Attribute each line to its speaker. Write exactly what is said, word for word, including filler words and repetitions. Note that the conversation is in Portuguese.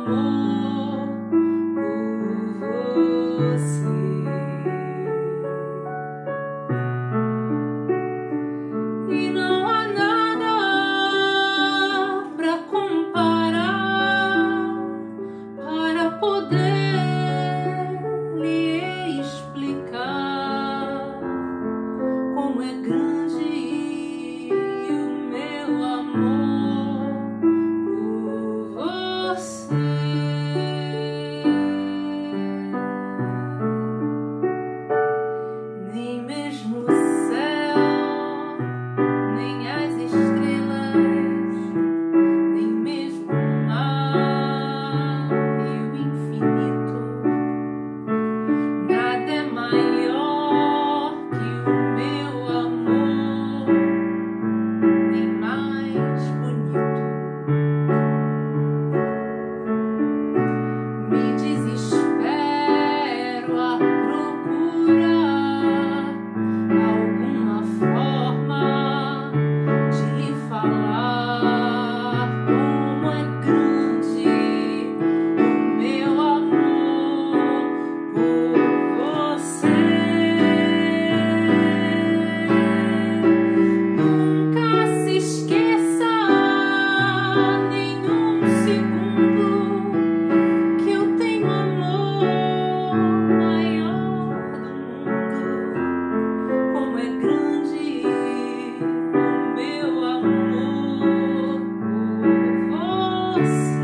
Speaker 1: amor por você. E não há nada pra comparar, para poder lhe explicar como é grande o meu amor por você. Nem mesmo o céu, nem as estrelas, nem mesmo o mar e o infinito, nada é maior que o meu amor, nem mais bonito. Me desespero a procurar alguma forma de lhe falar como é grande o meu amor por você. Nunca se esqueça nenhum segundo que eu tenho amor maior do mundo. Como é grande o meu amor por você.